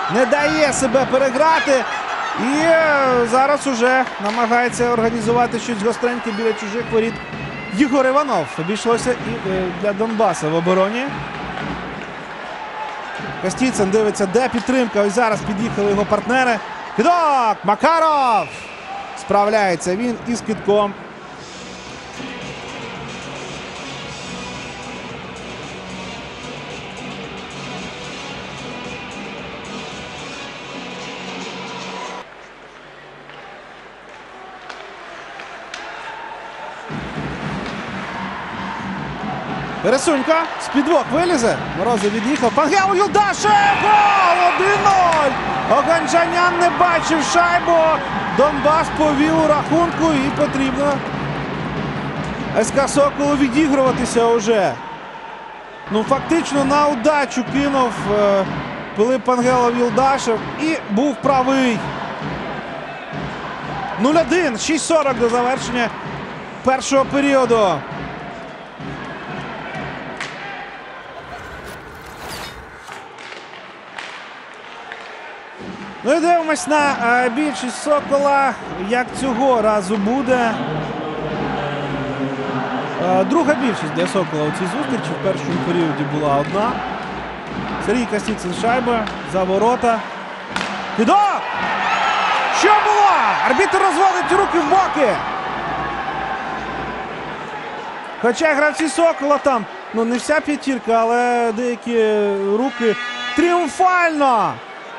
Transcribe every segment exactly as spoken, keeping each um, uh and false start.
не дає себе переграти. І зараз уже намагається організувати щось гостреньке біля чужих воріт Єгор Іванов. Обійшлося і для Донбаса в обороні. Костіцин дивиться, де підтримка. Ось зараз під'їхали його партнери. Кидок! Макаров! Справляється він із кидком. Пересунько з-під двох вилізе. Морозов від'їхав. Пангел Юлдашев! Гол! один-нуль! Оганджанян не бачив шайбу. Донбас повів у рахунку і потрібно СК Соколу відігруватися уже. Ну, фактично на удачу кинув е, Пилип Пангелов Юлдашев і був правий. нуль-один. шість сорок до завершення першого періоду. Ну і дивимось на е, більшість Сокола, як цього разу буде. Е, друга більшість для Сокола у цій зустрічі. В першому періоді була одна. Сергій Костіцин шайба за ворота. Кидок! Що було? Арбітр розводить руки в боки. Хоча гравці Сокола там, ну не вся п'ятірка, але деякі руки тріумфально.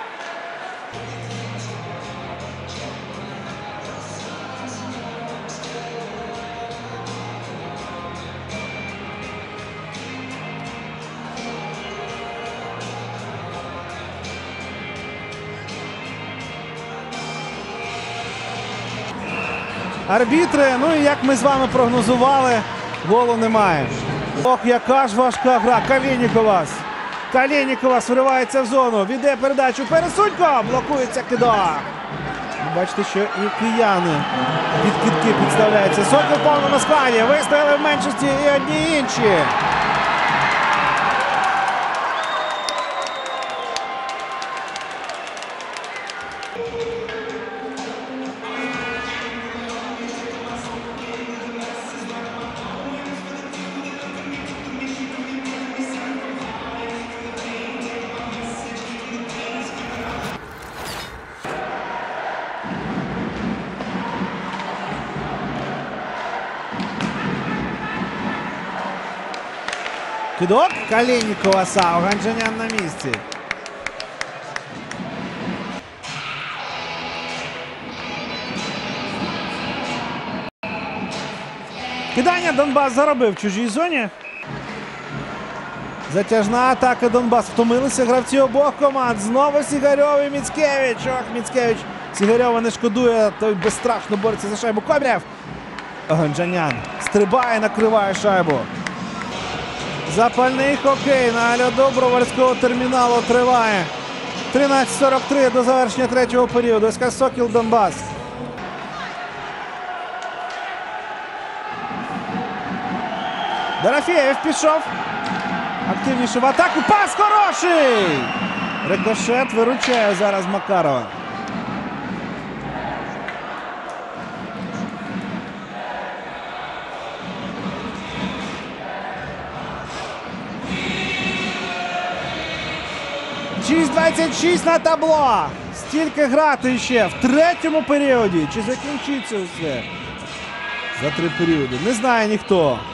Арбітри, ну і як ми з вами прогнозували, голу немає. Ох, яка ж важка гра. Калєніковас. Калєніковас вривається в зону. Віде передачу. Пересунько. Блокується кидок. Бачите, що і кияни під кидки підставляються. Сокол в повному складі. Вистояли в меншості і одні і інші. Кидок Калєніковаса. Оганджанян на місці. Кидання Донбас заробив в чужій зоні. Затяжна атака Донбас. Втомилися гравці обох команд. Знову Сігарьов і Міцкевич. Ох, Міцкевич Сігарьова не шкодує. Той безстрашно бореться за шайбу. Комрєв. Оганджанян стрибає, накриває шайбу. Запальний хокей на льоду Броварського терміналу триває. тринадцять сорок три до завершення третього періоду. СК Сокіл Донбас. Дорофєєв пішов. Активніше в атаку. Пас хороший! Рикошет виручає зараз Макарова. шість двадцять шість на табло. Стільки грати ще в третьому періоді. Чи закінчиться все за три періоди? Не знає ніхто.